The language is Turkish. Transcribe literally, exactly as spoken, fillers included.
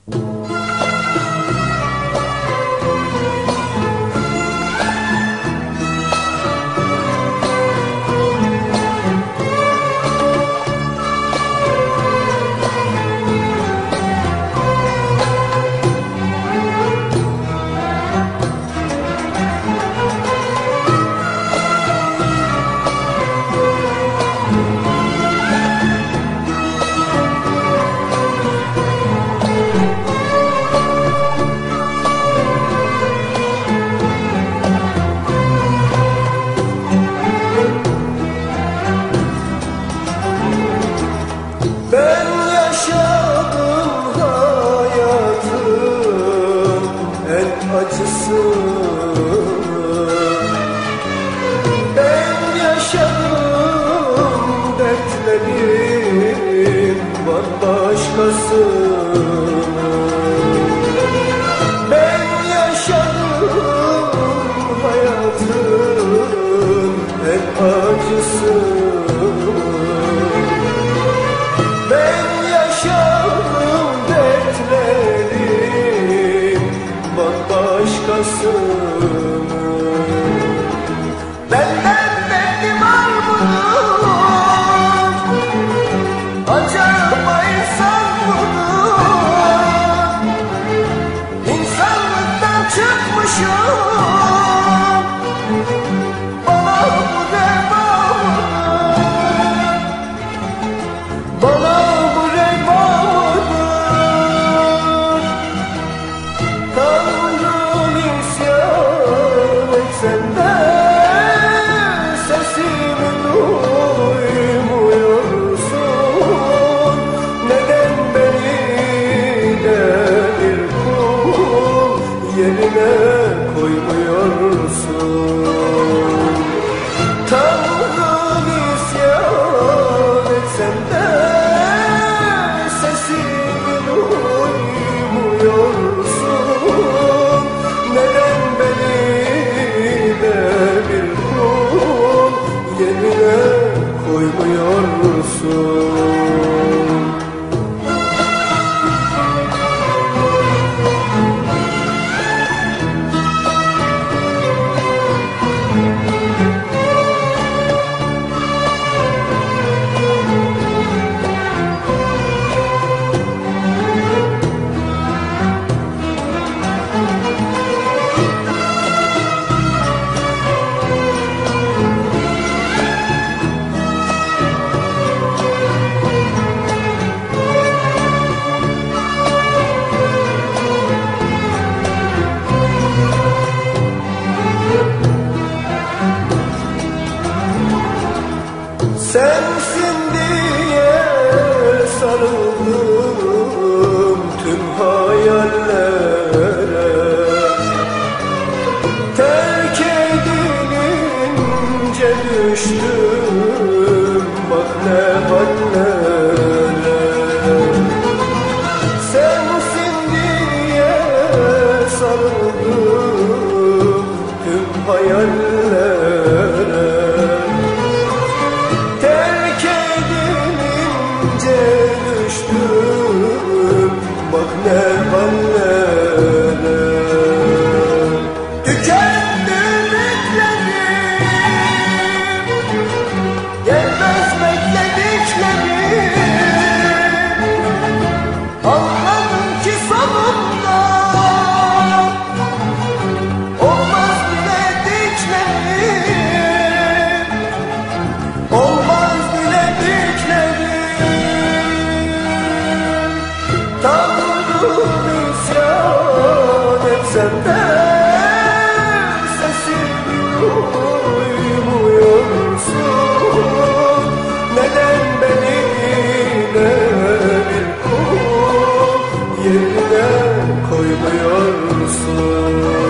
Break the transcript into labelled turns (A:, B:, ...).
A: Ben yaşadım hayatın en acısını. Ben yaşadım dertlerin bambaşkasını. Ben yaşadım hayatın en acısını. Ben yaşadım dertlerin bambaşkasını. Benden benim armudum, acaba insan budur. İnsanlıktan çıkmışım, bana bu reva mıdır? Bana bu reva mıdır? Tanrım isyan etsem de sesimi duymuyorsun. Neden beni de bir kul yerine koymuyorsun? Tanrım isyan etsem de sesimi duymuyorsun. Neden beni de bir kul yerine koymuyorsun? Sensin diye sarıldım tüm hayallere. Terk edilince düştüm bak ne hallere. Sensin diye sarıldım tüm hayallere. Düştüm bak ne hallere. Tükendi ümitlerim, gelmez beklediklerim. Anladım ki sonunda olmaz bile diklerim. Olmaz bile diklerim. Tanrım isyan etsem de sesimi duymuyorsun. Neden beni de bir kul yerine koymuyorsun?